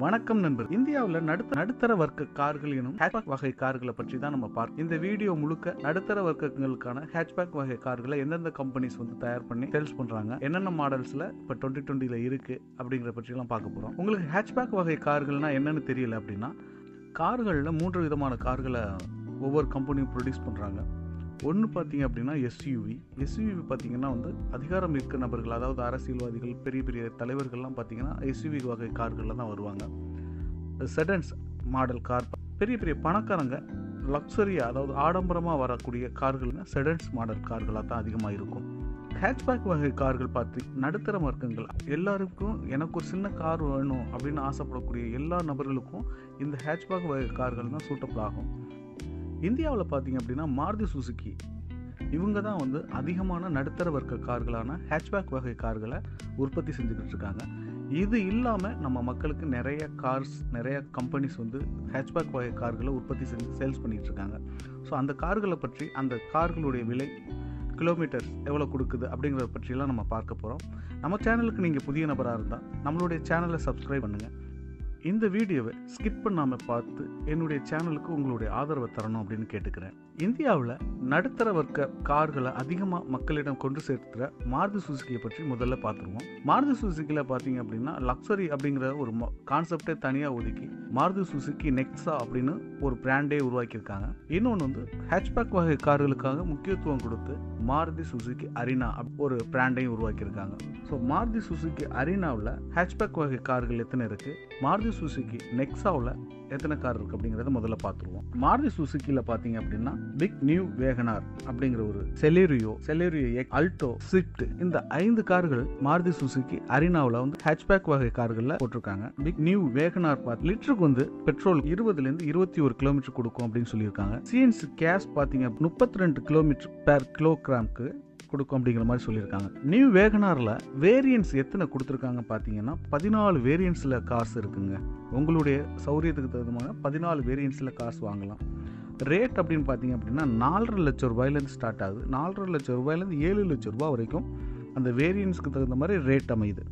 வணக்கம் நண்பர். இந்தியாவில் நடுத்தர வர்க்க கார்கள் எனும் ஹேட்ச்பேக் வகை கார்களை பற்றி தான் நம்ம பார்க்க. இந்த வீடியோ முழுக்க நடுத்தர வர்க்கங்களுக்கான ஹேட்ச்பேக் வகை கார்களை எந்தெந்த கம்பெனிஸ் தயார் பண்ணி சேல்ஸ் பண்றாங்க, என்னென்ன மாடல்ஸ்ல இப்ப 2020ல இருக்கு அப்படிங்கிற பற்றி எல்லாம் பார்க்க போறோம். உங்களுக்கு ஹேட்ச்பேக் வகை கார்கள்னா என்னன்னு தெரியல அப்படின்னா, கார்கள்ல 3 விதமான கார்களை ஒவ்வொரு கம்பெனியும் ப்ரொடியூஸ் பண்றாங்க. ஒன்று பார்த்தீங்க அப்படின்னா எஸ்யூவி பார்த்தீங்கன்னா அதிகாரம் இருக்க நபர்கள், அதாவது அரசியல்வாதிகள், பெரிய பெரிய தலைவர்கள்லாம் பார்த்தீங்கன்னா எஸ்யூவி வகை கார்களில் தான் வருவாங்க. செடன்ஸ் மாடல் கார், பெரிய பெரிய பணக்காரங்க லக்ஸரியாக, அதாவது ஆடம்பரமாக வரக்கூடிய கார்கள்னா செடன்ஸ் மாடல் கார்களாக தான் அதிகமாக இருக்கும். ஹேட்ச்பேக் வகை கார்கள் பற்றி நடுத்தர வர்க்கங்கள் எல்லாருக்கும் எனக்கு ஒரு சின்ன கார் வேணும் அப்படின்னு ஆசைப்படக்கூடிய எல்லா நபர்களுக்கும் இந்த ஹேட்ச்பேக் வகை கார்கள் தான் சூட்டபிள் ஆகும். இந்தியாவில் பார்த்தீங்க அப்படின்னா மாருதி சுசுகி இவங்க தான் அதிகமான நடுத்தர வர்க்க கார்களான ஹேட்ச்பேக் வகை கார்களை உற்பத்தி செஞ்சுக்கிட்டு இருக்காங்க. இது இல்லாமல் நம்ம மக்களுக்கு நிறைய கம்பெனிஸ் ஹேட்ச்பேக் வகை கார்களை உற்பத்தி செஞ்சு சேல்ஸ் பண்ணிகிட்டு இருக்காங்க. ஸோ அந்த கார்களை பற்றி, அந்த கார்களுடைய விலை, கிலோமீட்டர்ஸ் எவ்வளோ கொடுக்குது அப்படிங்கிறத பற்றியெல்லாம் நம்ம பார்க்க போகிறோம். நம்ம சேனலுக்கு நீங்கள் புதிய நபராக இருந்தால் நம்மளுடைய சேனலை சப்ஸ்கிரைப் பண்ணுங்கள். இந்த வீடியோவை ஸ்கிப் பண்ணாமல் பார்த்து என்னுடைய சேனலுக்கு உங்களுடைய ஆதரவை தரணும் அப்படின்னு கேட்டுக்கிறேன். இந்தியாவில் நடுத்தர வர்க்க கார்களை அதிகமாக மக்களிடம் கொண்டு சேர்த்துற மாருதி சுசுகியை பற்றி முதல்ல பார்த்துருவோம். மாருதி சுசுகியில் பார்த்தீங்க அப்படின்னா லக்ஸரி அப்படிங்கிற ஒரு கான்செப்டே தனியாக ஒதுக்கி மாருதி சுசுகி நெக்ஸா அப்படின்னு ஒரு பிராண்டே உருவாக்கியிருக்காங்க. இன்னொன்று ஹேட்ச்பேக் வகை கார்களுக்காக முக்கியத்துவம் கொடுத்து மாருதி சுசுகி அரினா ஒரு பிராண்டையும் உருவாக்கியிருக்காங்க. ஸோ மாருதி சுசுகி அரினாவில் ஹேட்ச்பேக் வகை கார்கள் எத்தனை இருக்குது, மாருதி சுசுகி நெக்ஸாவில் எத்தனை கார் இருக்குது அப்படிங்கிறத முதல்ல பார்த்துருவோம். மாருதி சுசுகியில் பார்த்தீங்க அப்படின்னா பிக் நியூ வேகனார் அப்படிங்கிற ஒரு செலேரியோ எக்ஸ், அல்டோ, ஸ்விஃப்ட், இந்த 5 கார்கள் மாருதி சுசுகி அரினாவில் ஹேட்ச்பேக் வகை கார்களில் போட்டிருக்காங்க. பிக் நியூ வேகனார் பார்த்து லிட்டருக்கு பெட்ரோல் 20லேருந்து 21 கிலோமீட்டர் கொடுக்கும் அப்படின்னு சொல்லியிருக்காங்க. சிஎன்சி கேஸ் பார்த்தீங்க 32 கிலோமீட்டர் பெர் கிலோகிராமுக்கு கொடுக்கும் அப்படிங்கிற மாதிரி சொல்லியிருக்காங்க. நியூ வேகனாரில் வேரியன்ஸ் எத்தனை கொடுத்துருக்காங்க பார்த்தீங்கன்னா 14 வேரியன்ஸில் கார்ஸ் இருக்குங்க. உங்களுடைய சௌரியத்துக்கு தகுந்தமாக 14 வேரியன்ஸில் கார்ஸ் வாங்கலாம். ரேட் அப்படின்னு பார்த்தீங்க அப்படின்னா 4.5 லட்சம் ரூபாயிலேருந்து ஸ்டார்ட் ஆகுது. 4.5 லட்சம் ரூபாயிலேருந்து 7 லட்சம் ரூபாய் வரைக்கும் அந்த வேரியன்ஸுக்கு தகுந்த மாதிரி ரேட் அமையுது.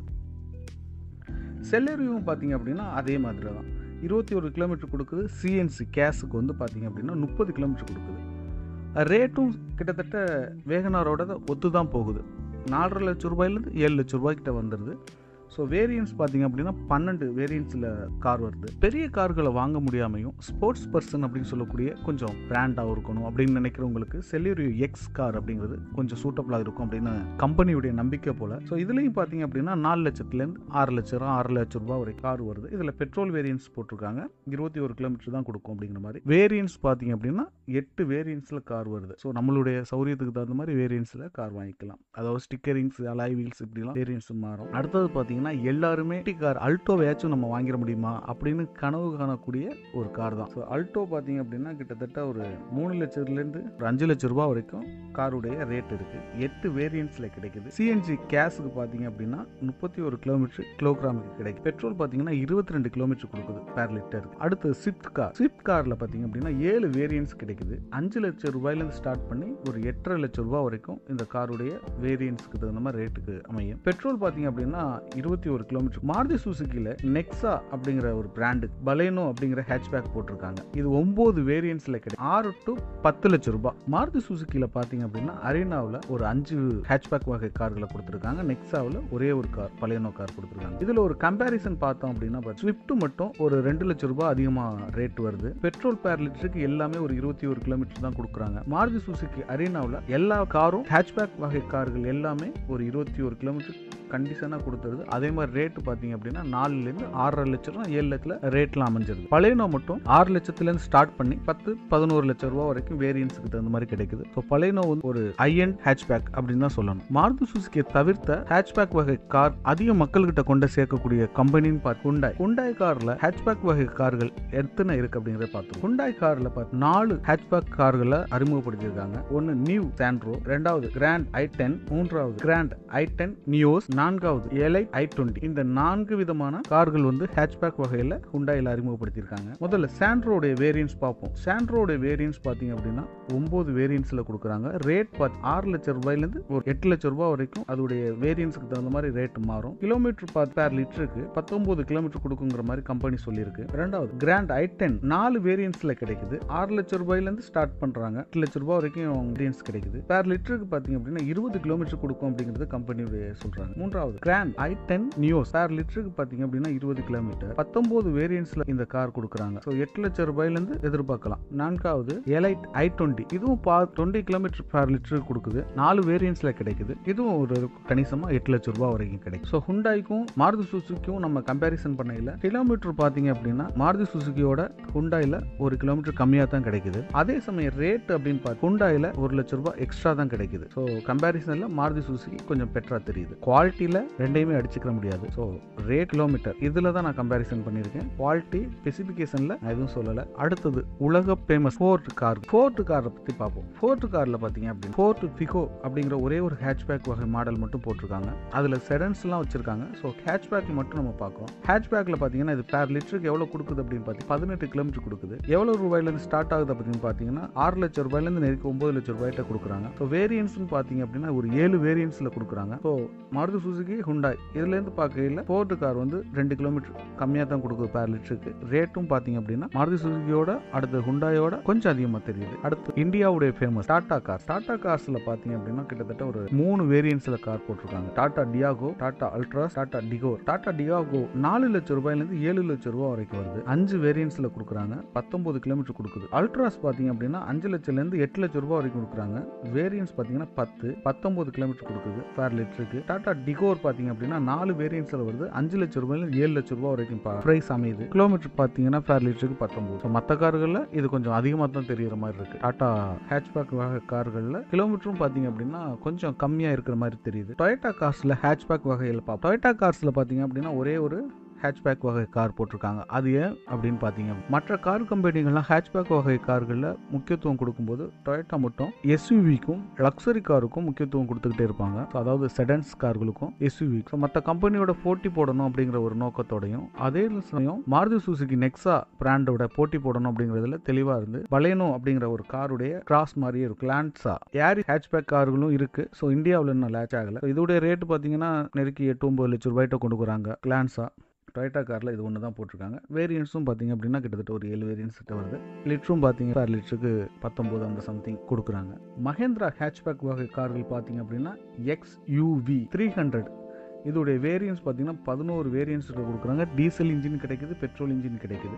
செலேரியும் பார்த்தீங்க அப்படின்னா அதே மாதிரி தான் 21 கிலோமீட்டர் கொடுக்குது. சிஎன்சி கேஸுக்கு பார்த்தீங்க அப்படின்னா 30 கிலோமீட்டர் கொடுக்குது. ரேட்டும் கிட்டத்தட்ட வேகனாரோட ஒத்து தான் போகுது. 4.5 லட்சம் ரூபாயிலேருந்து 7 லட்சம் ரூபாய்க்கிட்ட வந்துடுது. ஸோ வேரியன்ஸ் பார்த்தீங்க அப்படின்னா 12 வேரியன்ஸில் கார் வருது. பெரிய கார்களை வாங்க முடியாமையும் ஸ்போர்ட்ஸ் பர்சன் அப்படின்னு சொல்லக்கூடிய கொஞ்சம் பிராண்டாக இருக்கணும் அப்படின்னு நினைக்கிறவங்களுக்கு செலேரியோ எக்ஸ் கார் அப்படிங்கிறது கொஞ்சம் சூட்டபிளாக இருக்கும் அப்படின்னு கம்பெனியுடைய நம்பிக்கை போல். ஸோ இதுலேயும் பார்த்தீங்க அப்படின்னா 4 லட்சத்துலேருந்து 6 லட்சம் ரூபாய் வரை கார் வருது. இதில் பெட்ரோல் வேரியன்ஸ் போட்டிருக்காங்க. 21 கிலோமீட்டர் தான் கொடுக்கும் அப்படிங்கிற மாதிரி. வேரியன்ஸ் பார்த்தீங்க அப்படின்னா 8 வேரியன்ஸில் கார் வருது. ஸோ நம்மளுடைய சௌரியத்துக்கு தகுந்த மாதிரி வேரியன்ஸில் கார் வாங்கிக்கலாம். அதாவது ஸ்டிக்கரிங்ஸ், அலாய் வீல்ஸ், இப்படிலாம் வேரியன்ஸ் மாறும். அடுத்தது பார்த்தீங்கன்னா எல்லாருமே கார் அல்டோவையாச்சும் நம்ம வாங்கிட முடியுமா அப்படின்னு கனவு காணக்கூடிய ஒரு கார் தான். ஸோ அல்டோ பார்த்தீங்க அப்படின்னா கிட்டத்தட்ட ஒரு 3 லட்சத்துலேருந்து ஒரு 5 லட்சம் ரூபாய் வரைக்கும் காருடைய ரேட் இருக்கு. 8 வேரியன்ட்ஸில் கிடைக்குது. சிஎன்ஜி கேஸுக்கு பார்த்தீங்க அப்படின்னா 31 கிலோகிராமுக்கு கிடைக்கும். பெட்ரோல் பார்த்தீங்கன்னா 22 கிலோமீட்டர் கொடுக்குது பேர் லிட்டர். அடுத்து ஸ்விஃப்ட் காரில் பார்த்தீங்க அப்படின்னா 7 வேரியன்ட்ஸ் கிடைக்குது. 5 லட்சம் ரூபாயிலேருந்து ஸ்டார்ட் பண்ணி ஒரு 8.5 லட்சம் ரூபாய் வரைக்கும் இந்த காருடைய வேரியன்ட்ஸ்க்கு தகுந்த மாதிரி ரேட்டுக்கு அமையும். பெட்ரோல் பார்த்தீங்க அப்படின்னா 21 கிலோமீட்டர். மாருதி சுசுகியில் நெக்ஸா அப்படிங்கிற ஒரு பிராண்டு, பலேனோ அப்படிங்கிற ஹேட்ச்பேக் போட்டிருக்காங்க. இது 9 வேரியன்ட்ஸ்ல கிடைக்கும். 6 to 10 லட்சம் ரூபாய். மாருதி சுசுகியில் பார்த்தீங்க அப்படின்னா அரினாவில் ஒரு 5 ஹேட்ச்பேக் வகை கார்களை கொடுத்துருக்காங்க. நெக்ஸாவில் ஒரே ஒரு கார், பலேனோ கார் கொடுத்துருக்காங்க. இதுல ஒரு கம்பேரிசன் பார்த்தோம் அப்படின்னா ஸ்விஃப்ட் மட்டும் ஒரு 2 லட்சம் ரூபாய் அதிகமாக ரேட் வருது. பெட்ரோல் பேர் லிட்டருக்கு எல்லாமே ஒரு 21 கிலோமீட்டர் தான் கொடுக்குறாங்க. மாருதி சுசுகி அரினாவில் எல்லா காரும் ஹேட்ச்பேக் வகை கார்கள் எல்லாமே ஒரு 21 கிலோமீட்டர் கண்டிஷனாக கொடுத்துருது. அதே மாதிரி ரேட்டு பார்த்தீங்க அப்படின்னா 4லேருந்து 6.5 லட்சம் 7 லட்சத்தில் ரேட்லாம் அமைஞ்சிருது. பலேனோ மட்டும் 6 லட்சத்துலேருந்து ஸ்டார்ட் பண்ணி 10-11 லட்சம் ரூபாய் வரைக்கும் வேரியன்ஸுக்கு தகுந்த மாதிரி கிடைக்குது. ஸோ பலேனோ ஒரு ஹை-எண்ட் ஹேட்ச்பேக் அப்படின்னு தான் சொல்லணும். மாருதி சுசுகியை தவிர்த்த ஹேட்ச்பேக் வகை கார் அதிக மக்கள்கிட்ட கொண்டு சேர்க்கக்கூடிய கம்பெனின்னு பார்த்து ஹுண்டாய் காரில் ஹேட்ச்பேக் வகை கார்கள் எத்தனை இருக்கு அப்படிங்கிறத பார்த்தோம். ஹுண்டாய் காரில் 4 ஹேட்ச்பேக் கார்களை அறிமுகப்படுத்தியிருக்காங்க. ஒன்று நியூ சாண்ட்ரோ, 2வது கிராண்ட் i10, 3வது கிராண்ட் i10 நியோஸ், 4வது எலைட் i20. இந்த 4 விதமான கார்கள் ஹேட்ச்பேக் வகையில் ஹுண்டாயில் அறிமுகப்படுத்தியிருக்காங்க. முதல்ல சாண்ட்ரோடைய வேரியன்ஸ் பார்ப்போம். சாண்ட்ரோடைய வேரியன்ஸ் பார்த்தீங்க அப்படின்னா 9 வேரியன்ட்ஸ்ல கொடுக்குறாங்க. ரேட் 6 லட்சம் ரூபாயிலிருந்து ஒரு 8 லட்சம் ரூபாய் வரைக்கும் அதோடைய வேரியன்ட்ஸ்க்கு தகுந்த மாதிரி ரேட் மாறும். கிலோமீட்டர் பேர் லிட்டருக்கு 19 கிலோமீட்டர் கொடுக்குங்கிற மாதிரி கம்பெனி சொல்லியிருக்கு. இரண்டாவது கிராண்ட் i10 4 வேரியன்ட்ஸ்ல கிடைக்குது. 6 லட்சம் ரூபாயிலிருந்து ஸ்டார்ட் பண்றாங்க. 8 லட்சம் ரூபாய் வரைக்கும் வேரியன்ட்ஸ் கிடைக்குது. பேர் லிட்டருக்கு பாத்தீங்க அப்படின்னா 20 கிலோமீட்டர் கொடுக்கும் அப்படிங்கிறது கம்பெனி சொல்றாங்க. மூன்றாவது கிராண்ட் i10 நியோஸ் பேர் லிட்டருக்கு பாத்தீங்க அப்படின்னா 20 கிலோமீட்டர் 19 வேரியன்ட்ஸ்ல இந்த கார் கொடுக்குறாங்க. 8 லட்சம் ரூபாயிலிருந்து எதிர்பார்க்கலாம். நான்காவது எலைட் i20 இதுவும் 20 கிலோமீட்டர் பேர் லிட்டருக்கு கொடுக்குது. 4 வேரியன்ட்ஸ்ல கிடைக்குது. இதுவும் ஒரு கணிசமா 8 லட்சம் ரூபாய் வரைக்கும் கிடைக்கும். ஹுண்டாய்க்கும் மாருதி சுசுகிக்கும் நம்ம கம்பேரிசன் பண்ணையில கிலோமீட்டர் பாத்தீங்க அப்படின்னா மாருதி சுசுகியோட ஹுண்டாயில 1 கிலோமீட்டர் கம்மியா தான் கிடைக்குது. அதே சமயம் ரேட் அப்படின்னு பார்த்து ஹுண்டாயில 1 லட்சம் ரூபாய் எக்ஸ்ட்ரா தான் கிடைக்குது. கம்பேரிசன்ல மாருதி சுசுகி கொஞ்சம் பெட்டரா தெரியுது. குவாலிட்டியில ரெண்டையுமே அடிச்சுக்க முடியாது. ரேட் கிலோமீட்டர் இதுல தான் நான் கம்பேரிசன் பண்ணிருக்கேன். குவாலிட்டி ஸ்பெசிபிகேஷன்ல நான் எதுவும் சொல்லல. அடுத்தது உலக ஃபேமஸ் ஃபோர்ட் கார் பத்தி பார்ப்போம். ஃபோர்ட் கார்ல பாத்தீங்க அப்படின்னா ஃபோர்ட் ஃபிகோ அப்படிங்கிற ஒரே ஒரு ஹேட்ச்பேக் வகை மாடல் மட்டும் போட்டிருக்காங்க. அதுல செடன்ஸ் எல்லாம் வச்சிருக்காங்க. ஹேட்ச்பேக் மட்டும் நம்ம பார்க்கிறோம். ஹேட்ச்பேக்ல பாத்தீங்கன்னா இது பேர் லிட்டருக்கு எவ்வளவு கொடுக்குது அப்படின்னு பாத்தீங்கன்னா 18 கிலோமீட்டர் கொடுக்குது. எவ்வளவு ரூபாயில இருந்து ஸ்டார்ட் ஆகுது அப்படின்னு பாத்தீங்கன்னா 6 லட்சம் ரூபாயில இருந்து நெருக்கி 9 லட்சம் ரூபாய்ட்ட கொடுக்குறாங்க. வேரியன்ஸ் பாத்தீங்க அப்படின்னா ஒரு 7 வேரியன்ட்ஸ்ல கொடுக்குறாங்க. மாருதி சுசுகி ஹுண்டாய் இதுல இருந்து பார்க்கையில ஃபோர்ட் கார் 2 கிலோமீட்டர் கம்மியா தான் கொடுக்குது பேர் லிட்டருக்கு. ரேட்டும் பாத்தீங்க அப்படின்னா மாருதி சுசுகியோட அடுத்து ஹுண்டாயோட கொஞ்சம் அதிகமா தெரியுது. அடுத்து இந்தியாவுடைய ஃபேமஸ் டாடா கார்ஸ்ல பாத்தீங்க அப்படின்னா கிட்டத்தட்ட ஒரு 3 வேரியன்ட்ஸ்ல கார் போட்டிருக்காங்க. Tata Tiago, Tata Altroz, Tata Tigor. Tata Tiago 4 லட்சம் ரூபாயில இருந்து 7 லட்சம் ரூபாய் வரைக்கும் வருது. 5 வேரியன்ட்ஸ்ல கொடுக்குறாங்க. 19 கிலோமீட்டர் கொடுக்குது. அல்ட்ராஸ் பாத்தீங்க அப்படின்னா 5 லட்சம்ல இருந்து 8 லட்சம் ரூபாய் வரைக்கும் கொடுக்குறாங்க. வேரியன்ட்ஸ் பாத்தீங்கன்னா 19 கிலோமீட்டர் கொடுக்குது பேர் லிட்டருக்கு. டாடா டிகோர் பாத்தீங்க அப்படின்னா 4 வேரியன்ட்ஸ்ல வருது. 5 லட்சம் ரூபாயில இருந்து 7 லட்சம் ரூபாய் வரைக்கும் பிரைஸ் அமையுது. கிலோமீட்டர் பாத்தீங்கன்னா பேர் லிட்டருக்கு 19. மற்ற கார்கள்ல இது கொஞ்சம் அதிகமா தான் தெரியுற மாதிரி இருக்கு. டாடா ஹேட்ச்பேக் வகை கார்கள்ல கிலோமீட்டரும் பாத்தீங்க அப்படின்னா கொஞ்சம் கம்மியா இருக்கிற மாதிரி தெரியுது. டொயோட்டா கார்ஸ்ல ஹேட்ச்பேக் வகையில் பார்ப்போம். டொயோட்டா கார்ஸ்ல பாத்தீங்க அப்படின்னா ஒரே ஒரு ஹேட்ச்பேக் வகை கார் போட்டிருக்காங்க. அது ஏன் அப்படின்னு பார்த்தீங்க மற்ற கார் கம்பெனிகள்லாம் ஹேட்ச்பேக் வகை கார்களில் முக்கியத்துவம் கொடுக்கும்போது டொயோட்டா மட்டும் எஸ்யூவிக்கும் லக்ஸரி காருக்கும் முக்கியத்துவம் கொடுத்துக்கிட்டே இருப்பாங்க. அதாவது செடன்ஸ் கார்களுக்கும் எஸ்யூவி மற்ற கம்பெனியோட போட்டி போடணும் அப்படிங்கிற ஒரு நோக்கத்தோடையும் அதே சமயம் மாருதி சுசுகி நெக்ஸா பிராண்டோட போட்டி போடணும் அப்படிங்கிறதுல தெளிவா இருந்து பலேனோ அப்படிங்கிற ஒரு காருடைய கிராஸ் மாதிரியே இருக்கும். லான்சா ஏரி ஹேட்ச்பேக் கார்களும் இருக்கு. இந்தியாவில் இன்னும் லேட்ச் ஆகல. இதோடைய ரேட் பார்த்தீங்கன்னா நெருக்கி 8-9 லட்சம் ரூபாய்ட்ட கொண்டு வராங்க. கிளான்சா டொயோட்டா காரில் இது ஒன்று தான் போட்டிருக்காங்க. வேரியன்ட்ஸும் பார்த்தீங்க அப்படின்னா கிட்டத்தட்ட ஒரு 7 வேரியன்ட்ஸ் கிட்ட வருது. லிட்டரும் பார்த்தீங்க பேர் லிட்டருக்கு 19 அந்த சம்திங் கொடுக்குறாங்க. மஹேந்திரா ஹேட்ச்பேக் வகை கார்கள் பார்த்தீங்க அப்படின்னா XUV 300 இதோடைய வேரியன்ட்ஸ் பார்த்தீங்கன்னா 11 வேரியன்ட்ஸ் கொடுக்குறாங்க. டீசல் இன்ஜின் கிடைக்குது, பெட்ரோல் இன்ஜின் கிடைக்குது.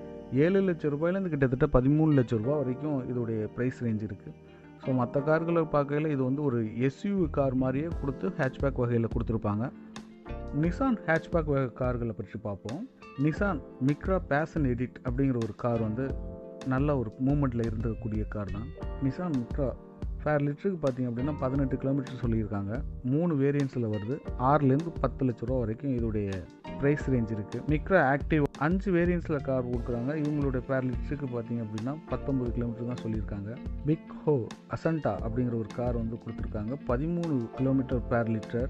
7 லட்சம் ரூபாயிலேருந்து கிட்டத்தட்ட 13 லட்சம் ரூபாய் வரைக்கும் இதோடைய ப்ரைஸ் ரேஞ்ச் இருக்குது. மற்ற கார்களை பார்க்கையில் இது ஒரு எஸ்யூவி கார் மாதிரியே கொடுத்து ஹேட்ச்பேக் வகையில் கொடுத்துருப்பாங்க. நிசான் ஹேட்ச்பேக் வகை கார்களை பற்றி பார்ப்போம். நிசான் மிக்ரா பேஷன் எடிட் அப்படிங்கிற ஒரு கார் நல்ல ஒரு மூமெண்ட்டில் இருக்கக்கூடிய கார் தான். நிசான் மிக்ரா பேர் லிட்டருக்கு பார்த்தீங்க அப்படின்னா 18 கிலோமீட்டர் சொல்லியிருக்காங்க. 3 வேரியன்ட்ஸில் வருது. 6லேருந்து 10 லட்ச ரூபா வரைக்கும் இதோடைய ப்ரைஸ் ரேஞ்ச் இருக்குது. மிக்ரா ஆக்டிவ் 5 வேரியன்ட்ஸில் கார் கொடுக்குறாங்க. இவங்களுடைய பேர் லிட்டருக்கு பார்த்தீங்க அப்படின்னா 19 கிலோமீட்டர் தான் சொல்லியிருக்காங்க. பிக் ஹோ அசண்டா அப்படிங்கிற ஒரு கார் கொடுத்துருக்காங்க. 13 கிலோமீட்டர் பேர் லிட்டர்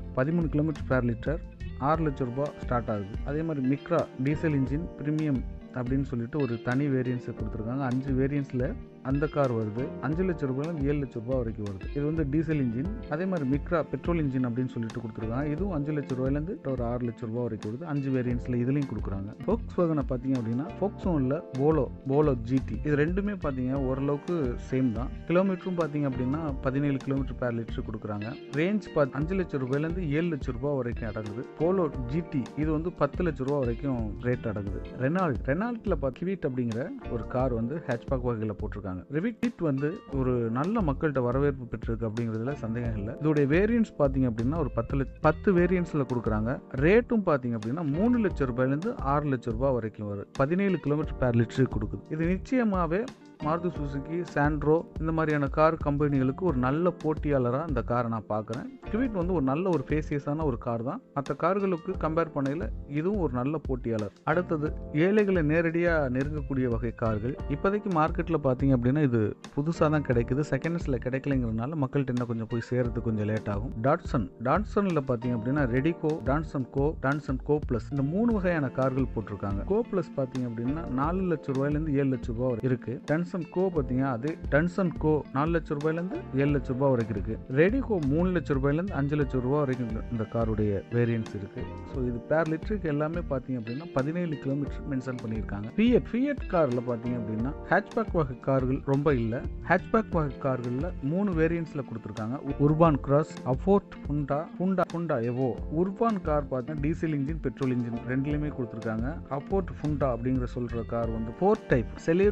6 லட்சம் ரூபாய் ஸ்டார்ட் ஆகுது. அதே மாதிரி மிக்ரா டீசல் இன்ஜின் பிரீமியம் அப்படின்னு சொல்லிட்டு ஒரு தனி வேரியன்ஸை கொடுத்துருக்காங்க. 5 வேரியன்ஸில் அந்த கார் வருது. 5 லட்சம் ரூபாயிலேருந்து 7 லட்சம் ரூபாய் வரைக்கும் வருது. இது டீசல் இன்ஜின். அதே மாதிரி மிக்ரா பெட்ரோல் இன்ஜின் அப்படின்னு சொல்லிட்டு கொடுத்துருக்காங்க. இதுவும் 5 லட்சம் ரூபாயிலேருந்து ஒரு 6 லட்சம் ரூபாய் வரைக்கும் வருது. 5 வேரியன்ட்ஸில் இதுலையும் கொடுக்குறாங்க. ஃபோக்ஸ் வேகனை பார்த்தீங்க அப்படின்னா ஃபோக்ஸோனில் போலோ ஜிடி இது ரெண்டுமே பார்த்தீங்க ஓரளவுக்கு சேம் தான். கிலோமீட்டரும் பார்த்தீங்க அப்படின்னா 17 கிலோமீட்டர் பேர் லிட்டர் கொடுக்குறாங்க. ரேஞ்ச் 5 லட்சம் ரூபாயிலேருந்து 7 லட்சம் ரூபாய் வரைக்கும் அடங்குது. போலோ ஜிடி இது 10 லட்சம் ரூபாய் வரைக்கும் ரேட் அடங்குது. ரெனால்ட்ல கிவிட் அப்படிங்கிற ஒரு கார் ஹேட்ச்பேக் வகையில் போட்டிருக்காங்க. ரிவிட் ஒரு நல்ல மக்கள்கிட்ட வரவேற்பு பெற்றிருக்கு அப்படிங்கிறதுல சந்தேகம் இல்லை. இதோடைய வேரியன்ட்ஸ் பார்த்தீங்க அப்படின்னா ஒரு 10 வேரியன்ட்ஸ்ல கொடுக்குறாங்க. ரேட்டும் பார்த்தீங்க அப்படின்னா 3 லட்சம் ரூபாயிலேருந்து 6 லட்சம் ரூபாய் வரைக்கும் வரும். 17 கிலோமீட்டர் பேர் லிட்டர் கொடுக்குது. இது நிச்சயமாவே மாருதி சுசுகி, சாண்ட்ரோ இந்த மாதிரியான கார் கம்பெனிகளுக்கு ஒரு நல்ல போட்டியாளராக இந்த காரை நான் பார்க்குறேன். கிவிட் ஒரு நல்ல ஒரு ஃபேசியஸான ஒரு கார் தான். மற்ற கார்களுக்கு கம்பேர் பண்ணையில் இதுவும் ஒரு நல்ல போட்டியாளர். அடுத்தது ஏழைகளை நேரடியாக நெருங்கக்கூடிய வகை கார்கள். இப்போதைக்கு மார்க்கெட்டில் பார்த்தீங்க அப்படின்னா இது புதுசாக தான் கிடைக்குது. செகண்ட்ஸில் கிடைக்கலைங்கிறதுனால மக்கள்கிட்ட என்ன கொஞ்சம் போய் சேர்றது கொஞ்சம் லேட் ஆகும். டாட்சனில் பார்த்தீங்க அப்படின்னா ரெடிகோ, டாட்சன் கோ பிளஸ் இந்த 3 வகையான கார்கள் போட்டிருக்காங்க. கோ பிளஸ் பார்த்தீங்க அப்படின்னா 4 லட்சம் ரூபாயிலேருந்து 7 லட்சம் ரூபாய் இருக்கு. டாட்சன் கோ பார்த்தீங்கன்னா அது டன்சன் கோ 4 லட்சம் ரூபாயிலேருந்து 7 லட்சம் ரூபாய் வரைக்கும் இருக்கு. ரெடிகோ 3 லட்சம் ரூபாயிலேருந்து 5 லட்சம் ரூபாய் வரைக்கும் இந்த காருடைய வேரியன்ஸ் இருக்கு. ஸோ இது பேர் லிட்டருக்கு எல்லாமே பார்த்தீங்க அப்படின்னா 17 கிலோமீட்டர் மென்ஷன் பண்ணியிருக்காங்க. ஃபியட் காரில் பார்த்தீங்க அப்படின்னா ஹேட்ச்பேக் வகை கார்கள் ரொம்ப இல்லை. ஹேட்ச்பேக் வகை கார்களில் 3 வேரியன்ட்ஸில் கொடுத்துருக்காங்க. உர்பான் கிராஸ், அஃபோர்ட், ஃபுண்டா எவோ. உர்பான் கார் பார்த்தீங்கன்னா டீசல் இன்ஜின், பெட்ரோல் இன்ஜின் ரெண்டுலையுமே கொடுத்துருக்காங்க. அஃபோர்ட் ஃபுண்டா அப்படிங்கிற சொல்ற கார் வந்து ஃபோர்ட் டைப்.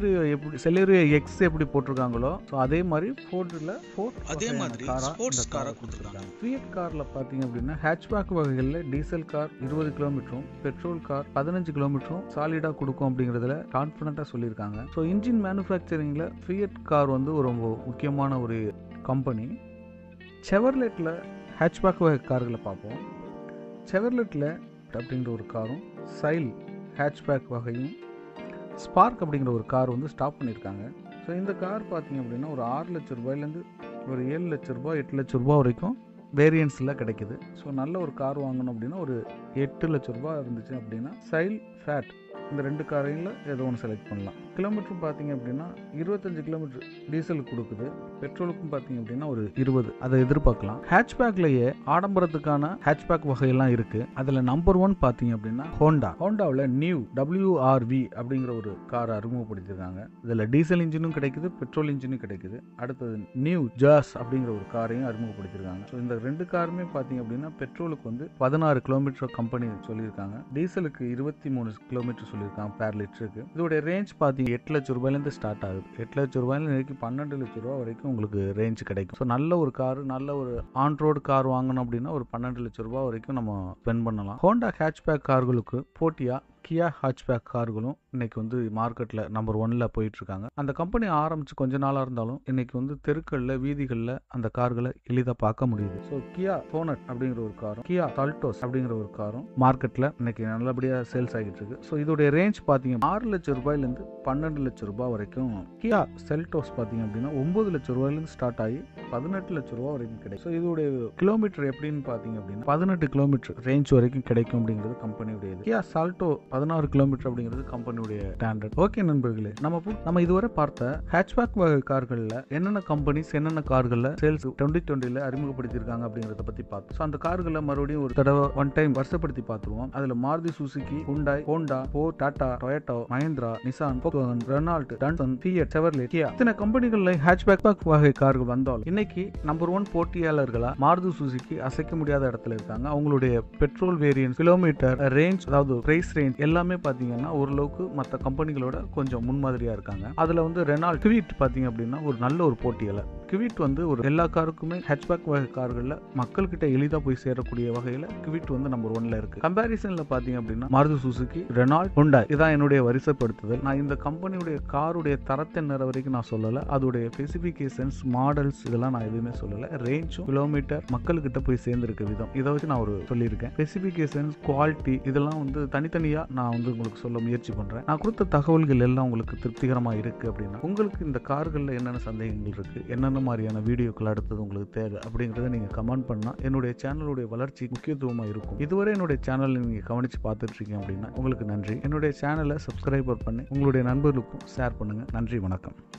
செலேரியோ எக்ஸ் எப்படி போட்டிருக்காங்களோ ஸோ அதே மாதிரி ஃபோர்டில் அதே மாதிரி ஸ்போர்ட்ஸ் காரை கொடுத்துருக்காங்க. ஃபியட் காரில் பார்த்தீங்க அப்படின்னா ஹேட்ச்பேக் வகைகளில் டீசல் கார் 20 கிலோமீட்டரும், பெட்ரோல் கார் 15 கிலோமீட்டரும் சாலிடாக கொடுக்கும் அப்படிங்கிறதுல கான்ஃபிடென்ட்டாக சொல்லியிருக்காங்க. ஸோ இன்ஜின் மேனுஃபேக்சரிங்கில் ஃபியட் கார் வந்து ஒரு ரொம்ப முக்கியமான ஒரு கம்பெனி. செவர்லெட்டில் ஹேட்ச்பேக் வகை கார்களை பார்ப்போம். செவர்லெட்டில் அப்படிங்கிற ஒரு காரும், சைல் ஹேட்ச்பேக் வகையும், ஸ்பார்க் அப்படிங்கிற ஒரு கார் வந்து ஸ்டாப் பண்ணியிருக்காங்க. ஸோ இந்த கார் பார்த்தீங்க அப்படின்னா ஒரு 6 லட்சம் ரூபாயிலேருந்து ஒரு 7 லட்சம் ரூபாய் 8 லட்சம் ரூபாய் வரைக்கும் வேரியன்ஸில் கிடைக்குது. ஸோ நல்ல ஒரு கார் வாங்கணும் அப்படின்னா ஒரு 8 லட்சம் ரூபாய் இருந்துச்சு அப்படின்னா சைல், ஃபேட் இந்த 2 காரையில் ஏதோ ஒன்று செலக்ட் பண்ணலாம். கிலோமீட்டர் பார்த்தீங்க அப்படின்னா 25 கிலோமீட்டர் டீசலுக்கு கொடுக்குது. பெட்ரோலுக்கும் பார்த்தீங்க அப்படின்னா ஒரு 20 அதை எதிர்பார்க்கலாம். ஹேட்ச்பேக்லேயே ஆடம்பரத்துக்கான ஹேட்ச்பேக் வகையெல்லாம் இருக்குது. அதில் நம்பர் 1 பார்த்தீங்க அப்படின்னா ஹோண்டாவில் நியூ WRV அப்படிங்கிற ஒரு காரை அறிமுகப்படுத்தியிருக்காங்க. இதில் டீசல் இன்ஜினும் கிடைக்குது, பெட்ரோல் இன்ஜினும் கிடைக்குது. அடுத்தது நியூ ஜாஸ் அப்படிங்கிற ஒரு காரையும் அறிமுகப்படுத்தியிருக்காங்க. ஸோ இந்த 2 காருமே பார்த்தீங்க அப்படின்னா பெட்ரோலுக்கு வந்து 16 கிலோமீட்டர் கம்பெனி சொல்லியிருக்காங்க. டீசலுக்கு 23 கிலோமீட்டர் சொல்லியிருக்காங்க பேர் லிட்டருக்கு. இதோட ரேஞ்ச் பார்த்தீங்க 8 லட்சம் ரூபாயிலேருந்து ஸ்டார்ட் ஆகுது. 8 லட்சம் ரூபாயிலேருந்து 12 லட்சம் ரூபாய் வரைக்கும் உங்களுக்கு ரேஞ்ச் கிடைக்கும். ஸோ நல்ல ஒரு கார், நல்ல ஒரு ஆன் ரோடு கார் வாங்கணும் அப்படின்னா ஒரு 12 லட்சம் ரூபாய் வரைக்கும் நம்ம ஸ்பெண்ட் பண்ணலாம். ஹோண்டா ஹேட்ச்பேக் கார்களுக்கு போட்டியா கியா ஹேட்ச்பேக் கார்களும் இன்னைக்கு வந்து மார்க்கெட்டில் நம்பர் 1ல போயிட்டு இருக்காங்க. அந்த கம்பெனி ஆரம்பிச்சு கொஞ்ச நாளாக இருந்தாலும் இன்னைக்கு வந்து தெருக்களில், வீதிகளில் அந்த கார்களை எளிதாக பார்க்க முடியுது. ஸோ கியா சோனட் அப்படிங்கிற ஒரு காரும், கியா சால்டோஸ் அப்படிங்கிற ஒரு காரும் மார்க்கெட்டில் இன்னைக்கு நல்லபடியாக சேல்ஸ் ஆகிட்டு இருக்கு. ஸோ இதோடைய ரேஞ்ச் பார்த்தீங்க 6 லட்சம் ரூபாயிலேருந்து 12 லட்சம் ரூபாய் வரைக்கும். கியா செல்டோஸ் பார்த்தீங்க அப்படின்னா 9 லட்சம் ரூபாயிலேருந்து ஸ்டார்ட் ஆகி 18 லட்சம் ரூபாய் வரைக்கும் கிடைக்கும். ஸோ இதோடைய கிலோமீட்டர் எப்படின்னு பார்த்தீங்க அப்படின்னா 18 கிலோமீட்டர் ரேஞ்ச் வரைக்கும் கிடைக்கும் அப்படிங்கிறது கம்பெனியுடையது. கியா சால்டோ 16 கிலோமீட்டர் அப்படிங்கிறது கம்பெனியுடைய ஸ்டாண்டர்ட். ஓகே நண்பர்களே, நம்ம இதுவரை பார்த்த ஹேட்ச்பேக் வகை கார்களில் என்னென்ன கம்பெனிஸ், என்னென்ன கார்களில் சேல்ஸ் 2020ல அறிமுகப்படுத்தியிருக்காங்க அப்படிங்கிறத பத்தி பார்த்தோம். ஸோ அந்த கார்களை மறுபடியும் ஒரு தடவை ஒன் டைம் வருஷப்படுத்தி பார்த்துருவோம். அதில் Maruti Suzuki, Hyundai, Honda, Ford, Tata, Toyota, Mahindra, Nissan, Volkswagen, Renault, Datsun, Fiat, Chevrolet, Kia இத்தனை கம்பெனிகளில் ஹேட்ச்பேக் வகை கார்கள் வந்தாலும் இன்னைக்கு நம்பர் 1 போட்டியாளர்களா மாருதி சுசுகி அசைக்க முடியாத இடத்துல இருக்காங்க. அவங்களுடைய பெட்ரோல் வேரியன்ட், கிலோமீட்டர் ரேஞ்ச், அதாவது பிரைஸ் ரேஞ்ச் எல்லாமே பாத்தீங்கன்னா ஓரளவுக்கு மற்ற கம்பெனிகளோட கொஞ்சம் முன்மாதிரியா இருக்காங்க. அதுல வந்து ரெனால்ட், குவிட் பாத்தீங்க அப்படின்னா ஒரு நல்ல ஒரு போட்டியாளர். குவிட் வந்து ஒரு எல்லா காருக்குமே ஹேட்ச்பேக் வகை கார்கள்ல மக்கள்கிட்ட எளிதா போய் சேரக்கூடிய வகையில குவிட் வந்து நம்பர் 1ல இருக்கு. கம்பேரிசன்ல பாத்தீங்க அப்படின்னா மாருதி சுசுகி, ரெனால்ட், ஹுண்டாய் இதான் என்னுடைய வரிசைப்படுத்துதல். நான் இந்த கம்பெனியுடைய காருடைய தரத்தை நேர வரைக்கும் நான் சொல்லல. அதோடைய ஸ்பெசிபிகேஷன்ஸ், மாடல்ஸ் இதெல்லாம் நான் எதுவுமே சொல்லல. ரேஞ்சும், கிலோமீட்டர், மக்கள்கிட்ட போய் சேர்ந்திருக்க விதம் இதை வச்சு நான் ஒரு சொல்லியிருக்கேன். ஸ்பெசிபிகேஷன்ஸ், குவாலிட்டி இதெல்லாம் வந்து தனித்தனியா நான் வந்து உங்களுக்கு சொல்ல முயற்சி பண்றேன். நான் கொடுத்த தகவல்கள் எல்லாம் உங்களுக்கு திருப்திகரமா இருக்கு அப்படின்னா உங்களுக்கு இந்த கார்கள்ல என்னென்ன சந்தேகங்கள் இருக்கு, என்னென்ன மாதிரியான வீடியோக்கள் அடுத்தது உங்களுக்கு தேவை அப்படிங்கறத நீங்க கமெண்ட் பண்ணா என்னுடைய சேனலுடைய வளர்ச்சி முக்கியத்துவமா இருக்கும். இதுவரை என்னுடைய சேனலை நீங்க கவனிச்சு பார்த்துட்டு இருக்கீங்க அப்படின்னா உங்களுக்கு நன்றி. என்னுடைய சேனலை சப்ஸ்கிரைபர் பண்ணி உங்களுடைய நண்பர்களுக்கும் ஷேர் பண்ணுங்க. நன்றி, வணக்கம்.